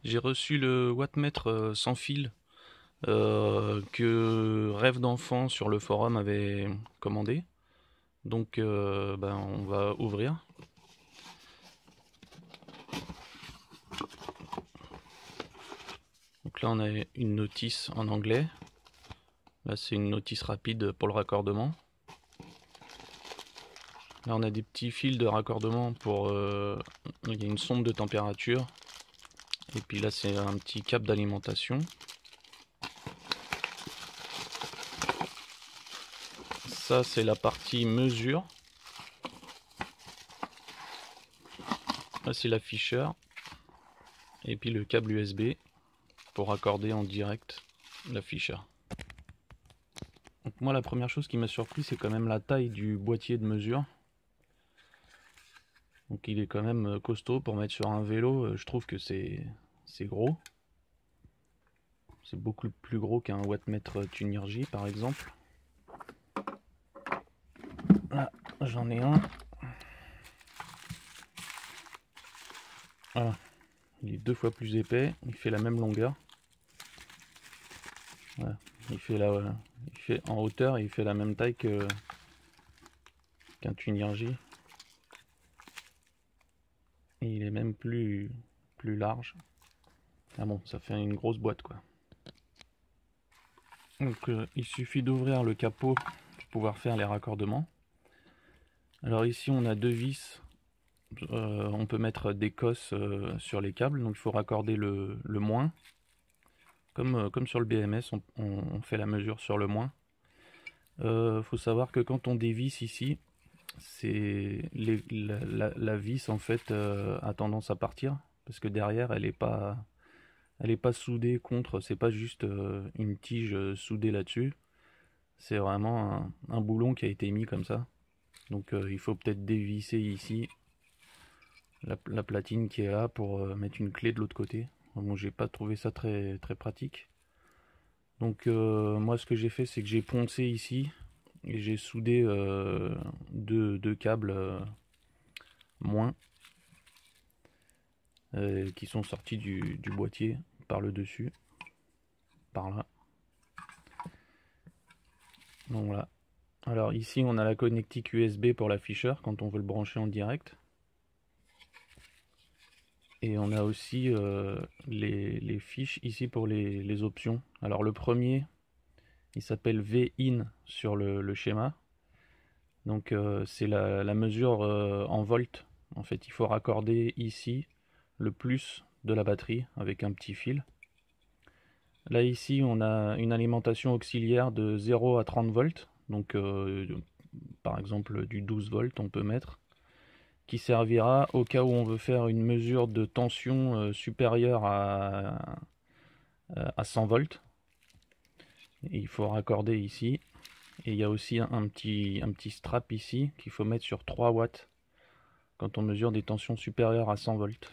J'ai reçu le wattmètre sans fil que Rêve d'enfant sur le forum avait commandé. Donc on va ouvrir. Donc là on a une notice en anglais. Là c'est une notice rapide pour le raccordement. Là on a des petits fils de raccordement pour... il y a une sonde de température. Et puis là c'est un petit câble d'alimentation. Ça c'est la partie mesure. Là c'est l'afficheur. Et puis le câble USB pour raccorder en direct l'afficheur. Donc moi la première chose qui m'a surpris c'est quand même la taille du boîtier de mesure. Donc il est quand même costaud pour mettre sur un vélo, je trouve que c'est gros. C'est beaucoup plus gros qu'un wattmètre Tunergy par exemple. Là j'en ai un. Voilà. Il est 2 fois plus épais, il fait la même longueur. Voilà. Il fait en hauteur, il fait la même taille qu'un Tunergy. Et il est même plus large. Ah bon, ça fait une grosse boîte quoi. Donc il suffit d'ouvrir le capot pour pouvoir faire les raccordements. Alors ici on a 2 vis. On peut mettre des cosses sur les câbles, donc il faut raccorder le moins. Comme sur le BMS, on fait la mesure sur le moins. Faut savoir que quand on dévisse ici, la vis en fait a tendance à partir parce que derrière elle est pas soudée contre, c'est pas juste une tige soudée là-dessus, c'est vraiment un boulon qui a été mis comme ça. Donc il faut peut-être dévisser ici la platine qui est là pour mettre une clé de l'autre côté. Bon, j'ai pas trouvé ça très pratique. Donc moi ce que j'ai fait c'est que j'ai poncé ici et j'ai soudé deux câbles moins qui sont sortis du boîtier par le dessus, par là. Donc voilà. Alors ici on a la connectique USB pour l'afficheur quand on veut le brancher en direct. Et on a aussi les fiches ici pour les options. Alors le premier, il s'appelle VIN sur le schéma. Donc c'est la mesure en volts. En fait, il faut raccorder ici le plus de la batterie avec un petit fil. Là ici, on a une alimentation auxiliaire de 0 à 30 volts. Donc par exemple du 12 volts on peut mettre, qui servira au cas où on veut faire une mesure de tension supérieure à 100 volts. Et il faut raccorder ici. Et il y a aussi un petit strap ici qu'il faut mettre sur 3 watts quand on mesure des tensions supérieures à 100 volts.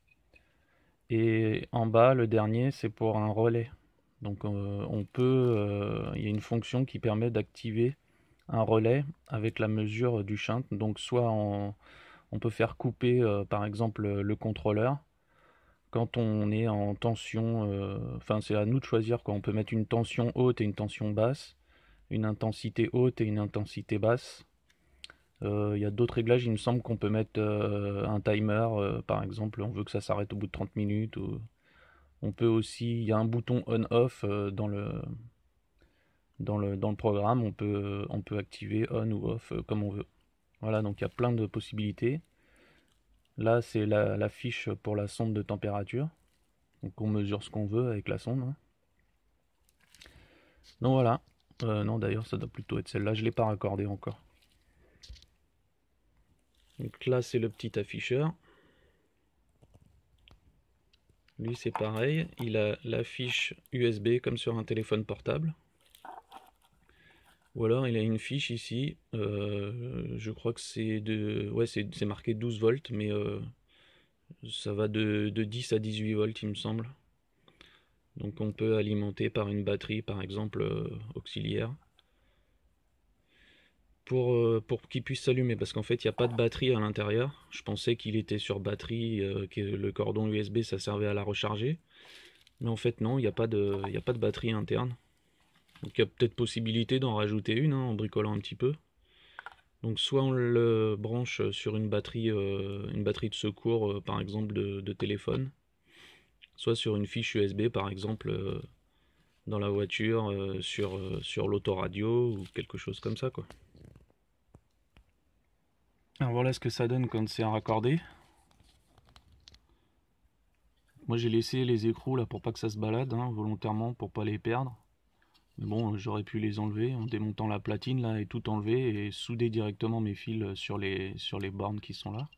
Et en bas, le dernier, c'est pour un relais. Donc il y a une fonction qui permet d'activer un relais avec la mesure du shunt. Donc soit on peut faire couper par exemple le contrôleur quand on est en tension, enfin c'est à nous de choisir quand on peut mettre une tension haute et une tension basse, une intensité haute et une intensité basse. Il y a d'autres réglages, il me semble qu'on peut mettre un timer, par exemple, on veut que ça s'arrête au bout de 30 minutes. On peut aussi, il y a un bouton on-off dans le programme, on peut activer on ou off comme on veut. Voilà, donc il y a plein de possibilités. Là, c'est la fiche pour la sonde de température. Donc on mesure ce qu'on veut avec la sonde. Hein. Donc voilà. Non, d'ailleurs, ça doit plutôt être celle-là. Je ne l'ai pas raccordée encore. Donc là, c'est le petit afficheur. Lui, c'est pareil. Il a la fiche USB comme sur un téléphone portable. Ou alors, il a une fiche ici. Je crois que c'est ouais, c'est marqué 12 volts, mais ça va de 10 à 18 volts, il me semble. Donc on peut alimenter par une batterie, par exemple, auxiliaire. pour qu'il puisse s'allumer, parce qu'en fait il n'y a pas de batterie à l'intérieur. Je pensais qu'il était sur batterie, que le cordon USB ça servait à la recharger, mais en fait non, il y a pas de batterie interne. Donc il y a peut-être possibilité d'en rajouter une, hein, en bricolant un petit peu. Donc soit on le branche sur une batterie de secours, par exemple de téléphone, soit sur une fiche USB par exemple, dans la voiture, sur l'autoradio ou quelque chose comme ça, quoi. Alors voilà ce que ça donne quand c'est raccordé. Moi j'ai laissé les écrous là pour pas que ça se balade, hein, volontairement pour pas les perdre. Mais bon, j'aurais pu les enlever en démontant la platine là et tout enlever et souder directement mes fils sur les bornes qui sont là.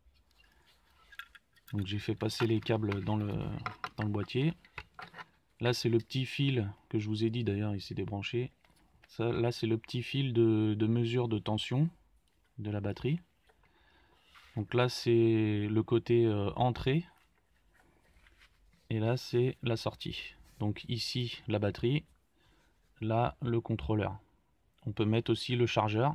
Donc j'ai fait passer les câbles dans le boîtier. Là c'est le petit fil que je vous ai dit d'ailleurs, il s'est débranché. Ça, là c'est le petit fil de mesure de tension de la batterie. Donc là c'est le côté entrée. Et là c'est la sortie. Donc ici la batterie, là le contrôleur. On peut mettre aussi le chargeur.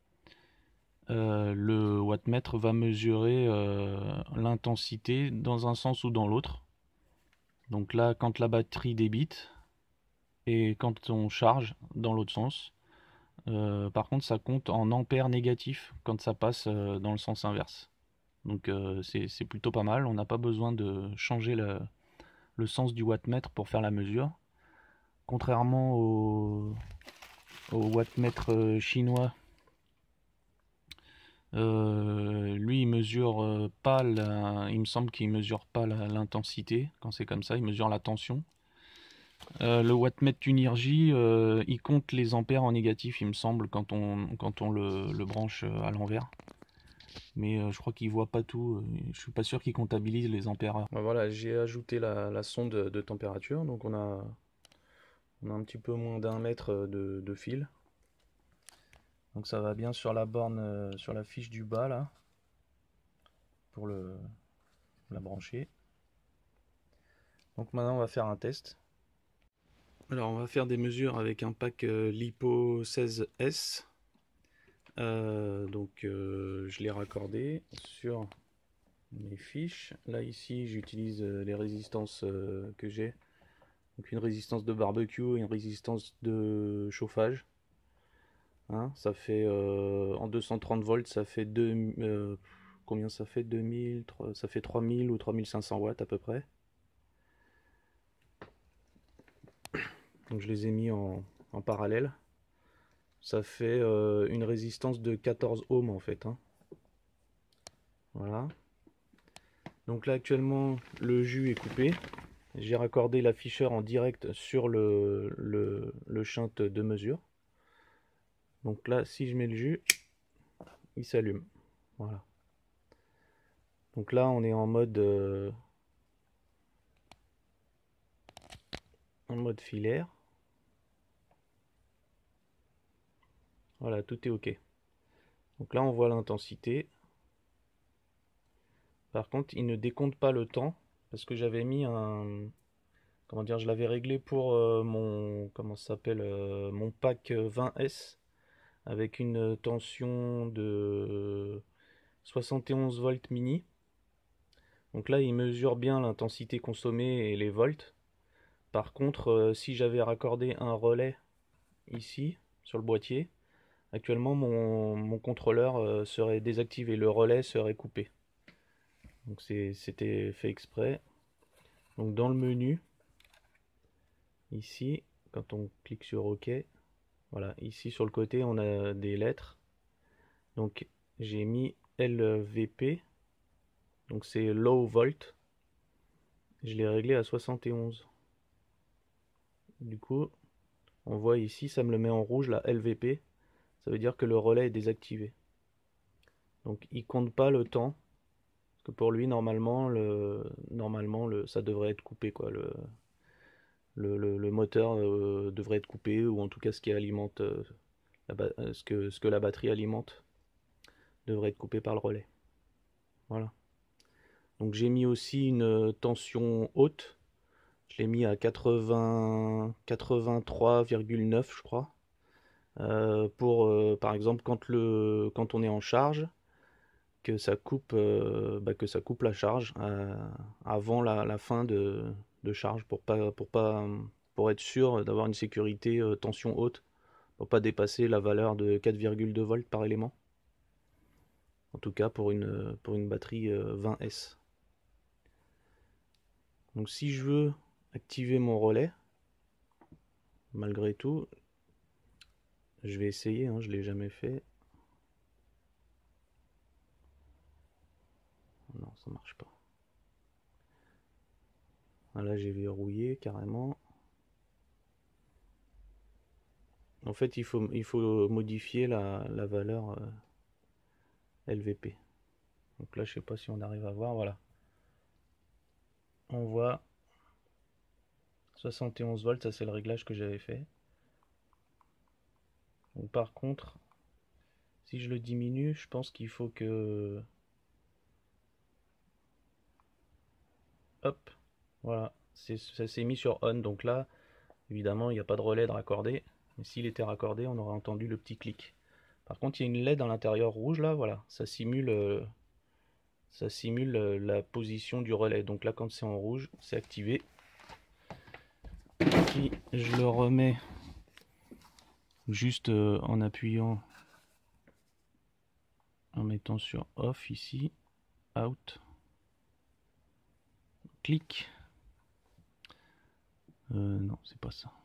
Le wattmètre va mesurer l'intensité dans un sens ou dans l'autre. Donc là quand la batterie débite et quand on charge dans l'autre sens. Par contre ça compte en ampères négatifs quand ça passe dans le sens inverse. Donc c'est plutôt pas mal, on n'a pas besoin de changer le sens du wattmètre pour faire la mesure. Contrairement au wattmètre chinois, lui il mesure pas il me semble qu'il mesure pas l'intensité quand c'est comme ça, il mesure la tension. Le wattmètre Tunergy, il compte les ampères en négatif, il me semble, quand on le branche à l'envers. Mais je crois qu'il voit pas tout. Je suis pas sûr qu'il comptabilise les ampères. Voilà, j'ai ajouté la sonde de température, donc on a un petit peu moins d'1 mètre de fil. Donc ça va bien sur la borne, sur la fiche du bas là, pour la brancher. Donc maintenant on va faire un test. Alors on va faire des mesures avec un pack LiPo 16S. Je l'ai raccordé sur mes fiches. Là ici j'utilise les résistances que j'ai. Donc une résistance de barbecue et une résistance de chauffage. Hein, ça fait en 230 volts, ça fait combien ça fait 2000, ça fait 3000 ou 3500 watts à peu près. Donc je les ai mis en parallèle. Ça fait une résistance de 14 ohms en fait. Hein. Voilà. Donc là actuellement le jus est coupé. J'ai raccordé l'afficheur en direct sur le shunt de mesure. Donc là si je mets le jus, il s'allume. Voilà. Donc là on est en mode filaire. Voilà, tout est ok. Donc là on voit l'intensité. Par contre il ne décompte pas le temps parce que j'avais mis un, comment dire, je l'avais réglé pour mon, comment ça s'appelle, mon pack 20S avec une tension de 71 volts mini. Donc là il mesure bien l'intensité consommée et les volts. Par contre si j'avais raccordé un relais ici sur le boîtier, actuellement mon contrôleur serait désactivé, le relais serait coupé. Donc c'était fait exprès. Donc dans le menu, ici, quand on clique sur OK, voilà, ici sur le côté on a des lettres. Donc j'ai mis LVP, donc c'est low volt. Je l'ai réglé à 71. Du coup, on voit ici, ça me le met en rouge, la LVP. Ça veut dire que le relais est désactivé. Donc il compte pas le temps. Parce que pour lui, normalement, ça devrait être coupé, quoi. Le moteur devrait être coupé, ou en tout cas ce qui alimente ce que la batterie alimente devrait être coupé par le relais. Voilà. Donc j'ai mis aussi une tension haute. Je l'ai mis à 83,9 je crois. pour par exemple quand on est en charge, que ça coupe, que ça coupe la charge avant la fin de charge pour être sûr d'avoir une sécurité tension haute, pour pas dépasser la valeur de 4,2 volts par élément. En tout cas pour une batterie 20S. Donc si je veux activer mon relais, malgré tout, je vais essayer, hein, je ne l'ai jamais fait. Non, ça marche pas. Là j'ai verrouillé carrément. En fait il faut modifier la valeur LVP. Donc là je sais pas si on arrive à voir, voilà. On voit 71 volts, ça c'est le réglage que j'avais fait. Donc par contre, si je le diminue, je pense qu'il faut que... Hop, voilà, ça s'est mis sur on, donc là, évidemment, il n'y a pas de relais de raccordé. Mais s'il était raccordé, on aurait entendu le petit clic. Par contre, il y a une LED à l'intérieur rouge, là, voilà, ça simule la position du relais. Donc là, quand c'est en rouge, c'est activé. Si je le remets juste en appuyant, en mettant sur off ici, out, clic. Non, c'est pas ça.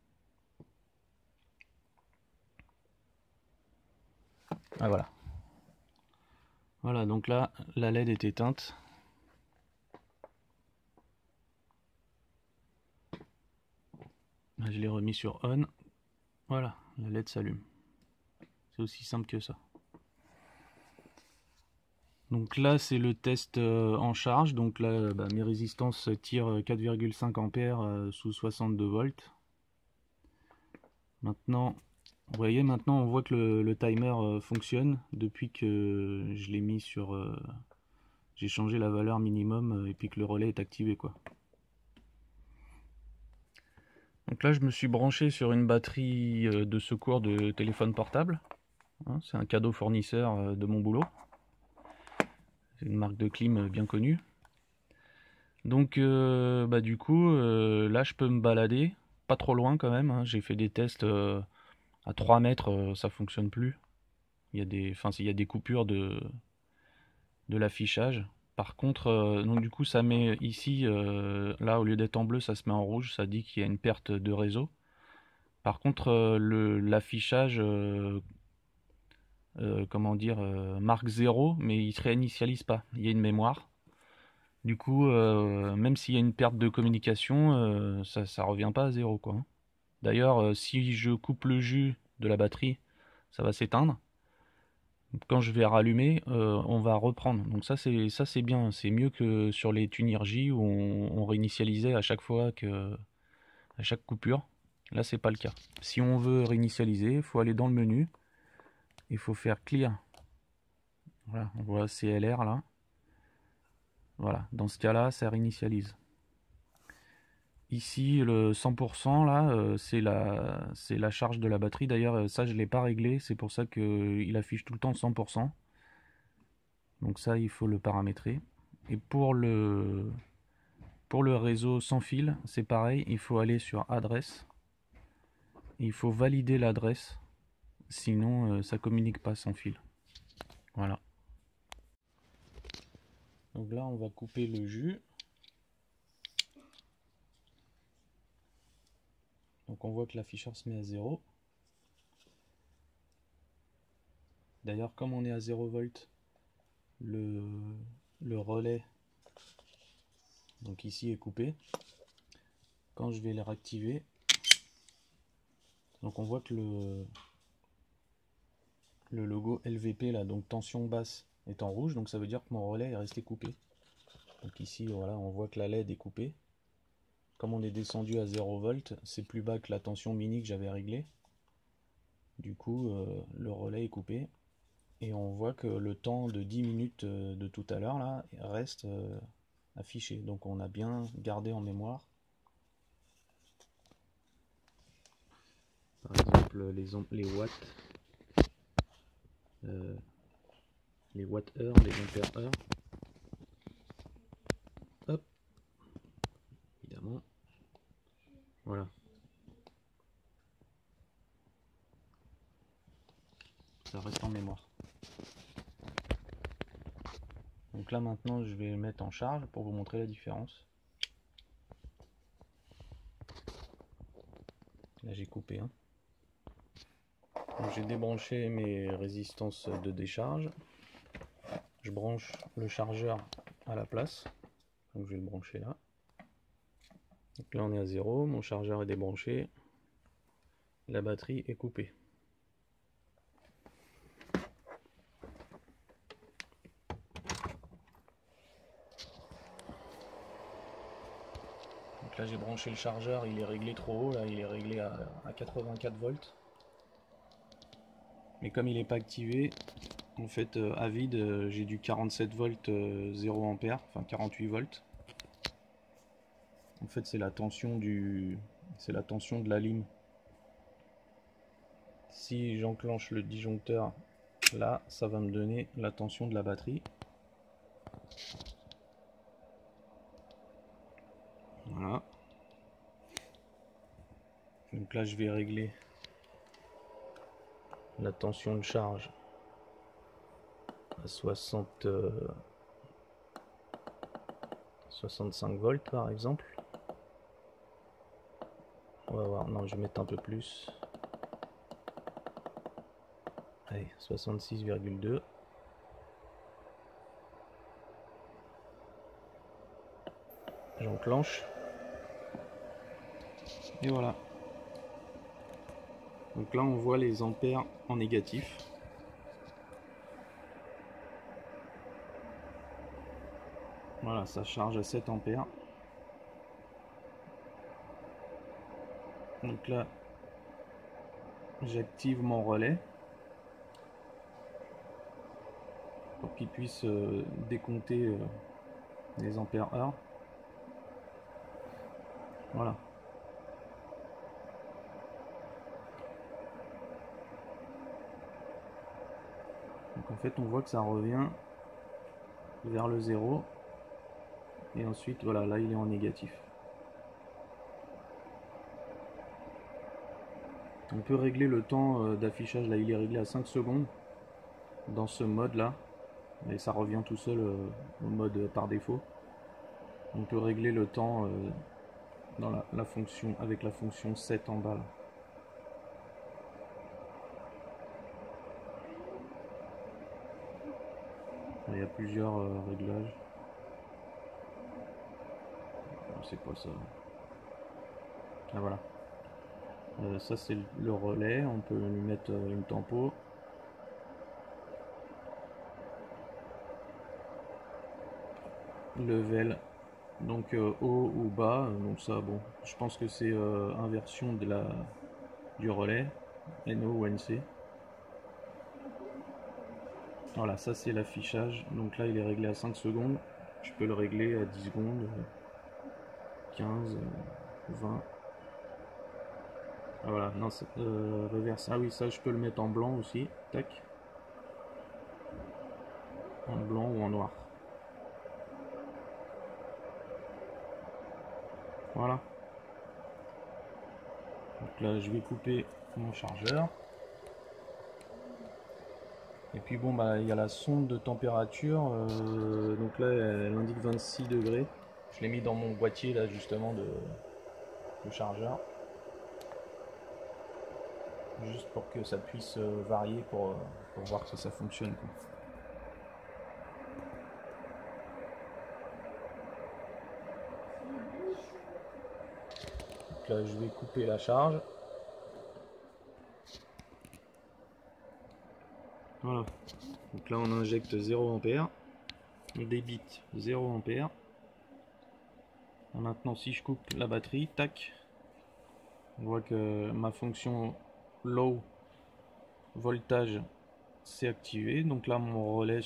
Ah voilà. Voilà, donc là, la LED est éteinte. Là, je l'ai remis sur on. Voilà, la LED s'allume. C'est aussi simple que ça. Donc là, c'est le test en charge. Donc là, mes résistances tirent 4,5 ampères sous 62 volts. Maintenant, vous voyez, maintenant on voit que le timer fonctionne depuis que je l'ai mis sur... j'ai changé la valeur minimum et puis que le relais est activé, quoi. Donc là, je me suis branché sur une batterie de secours de téléphone portable. Hein, c'est un cadeau fournisseur de mon boulot. C'est une marque de clim bien connue. Donc du coup, là, je peux me balader. Pas trop loin quand même. Hein. J'ai fait des tests à 3 mètres, ça fonctionne plus. Il y a des coupures de l'affichage. Par contre, donc du coup, ça met ici, là, au lieu d'être en bleu, ça se met en rouge. Ça dit qu'il y a une perte de réseau. Par contre, l'affichage, comment dire, marque 0, mais il se réinitialise pas. Il y a une mémoire. Du coup, même s'il y a une perte de communication, ça revient pas à 0, quoi. D'ailleurs, si je coupe le jus de la batterie, ça va s'éteindre. Quand je vais rallumer, on va reprendre. Donc ça c'est bien, c'est mieux que sur les Tunergy où on réinitialisait à chaque fois à chaque coupure. Là c'est pas le cas. Si on veut réinitialiser, il faut aller dans le menu, il faut faire clear. Voilà, on voit CLR là. Voilà, dans ce cas-là, ça réinitialise. Ici, le 100% là, c'est la charge de la batterie. D'ailleurs, ça je l'ai pas réglé, c'est pour ça qu'il affiche tout le temps 100%. Donc ça, il faut le paramétrer. Et pour le réseau sans fil, c'est pareil, il faut aller sur adresse. Il faut valider l'adresse, sinon ça communique pas sans fil. Voilà. Donc là, on va couper le jus. Donc on voit que l'afficheur se met à 0. D'ailleurs, comme on est à 0 volt, le relais donc ici est coupé. Quand je vais le réactiver, donc on voit que le logo LVP là, donc tension basse, est en rouge, donc ça veut dire que mon relais est resté coupé. Donc ici voilà, on voit que la LED est coupée. Comme on est descendu à 0 volt, c'est plus bas que la tension mini que j'avais réglée. Du coup le relais est coupé. Et on voit que le temps de 10 minutes de tout à l'heure là reste affiché. Donc on a bien gardé en mémoire. Par exemple, exemple les watts, les watts-heure, les ampères-heure. Hop, évidemment. Voilà. Ça reste en mémoire. Donc là maintenant je vais mettre en charge pour vous montrer la différence. Là j'ai coupé. Donc j'ai débranché mes résistances de décharge. Je branche le chargeur à la place. Donc je vais le brancher là. Donc là on est à 0, mon chargeur est débranché. La batterie est coupée. Donc là j'ai branché le chargeur, il est réglé trop haut, là il est réglé à 84 volts. Mais comme il n'est pas activé, en fait à vide j'ai du 47 volts 0 ampères, enfin 48 volts. En fait c'est la tension de la lime. Si j'enclenche le disjoncteur là, ça va me donner la tension de la batterie. Voilà. Donc là je vais régler la tension de charge à 65 volts par exemple. On va voir, non je vais mettre un peu plus. Allez, 66,2. J'enclenche. Et voilà. Donc là on voit les ampères en négatif. Voilà, ça charge à 7 ampères. Donc là j'active mon relais pour qu'il puisse décompter les ampères heure. Voilà. Donc en fait on voit que ça revient vers le 0 et ensuite voilà, là il est en négatif. On peut régler le temps d'affichage, là il est réglé à 5 secondes dans ce mode là, mais ça revient tout seul au mode par défaut. On peut régler le temps dans la fonction, avec la fonction 7 en bas là. Il y a plusieurs réglages. C'est pas ça. Ah voilà. Ça c'est le relais, on peut lui mettre une tempo. Level, donc haut ou bas, donc ça bon, je pense que c'est inversion du relais, NO ou NC. Voilà, ça c'est l'affichage, donc là il est réglé à 5 secondes, je peux le régler à 10 secondes, 15, 20. Ah voilà, non, reverse. Ah oui, ça je peux le mettre en blanc aussi. Tac. En blanc ou en noir. Voilà. Donc là, je vais couper mon chargeur. Et puis bon, bah il y a la sonde de température. Donc là, elle indique 26 degrés. Je l'ai mis dans mon boîtier là justement de chargeur. Juste pour que ça puisse varier pour voir si ça fonctionne, quoi. Donc là je vais couper la charge. Voilà. Donc là on injecte 0 A. On débite 0 A. Maintenant si je coupe la batterie, tac. On voit que ma fonction low voltage s'est activée. Donc là mon relais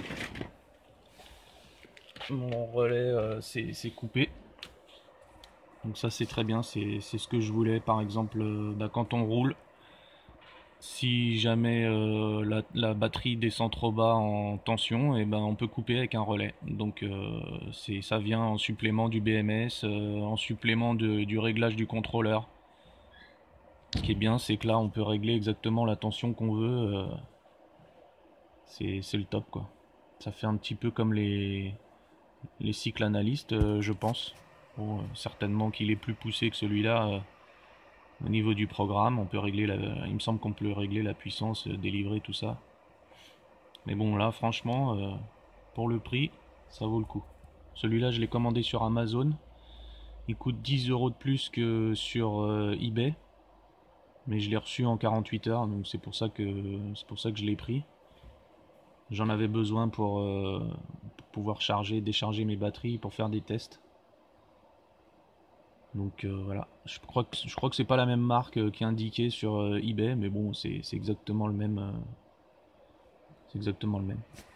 c'est coupé. Donc ça c'est très bien, c'est ce que je voulais par exemple quand on roule. Si jamais la batterie descend trop bas en tension, et ben on peut couper avec un relais. Donc ça vient en supplément du BMS, en supplément du réglage du contrôleur. Ce qui est bien, c'est que là on peut régler exactement la tension qu'on veut. C'est le top quoi. Ça fait un petit peu comme les cycles analystes, je pense. Bon, certainement qu'il est plus poussé que celui-là. Au niveau du programme, on peut régler il me semble qu'on peut régler la puissance délivrée, tout ça. Mais bon, là, franchement, pour le prix, ça vaut le coup. Celui-là, je l'ai commandé sur Amazon. Il coûte 10 euros de plus que sur eBay. Mais je l'ai reçu en 48 heures, donc c'est pour ça que je l'ai pris. J'en avais besoin pour pouvoir charger, décharger mes batteries pour faire des tests. Donc voilà, je crois que c'est pas la même marque qui est indiquée sur eBay, mais bon, c'est exactement le même. C'est exactement le même.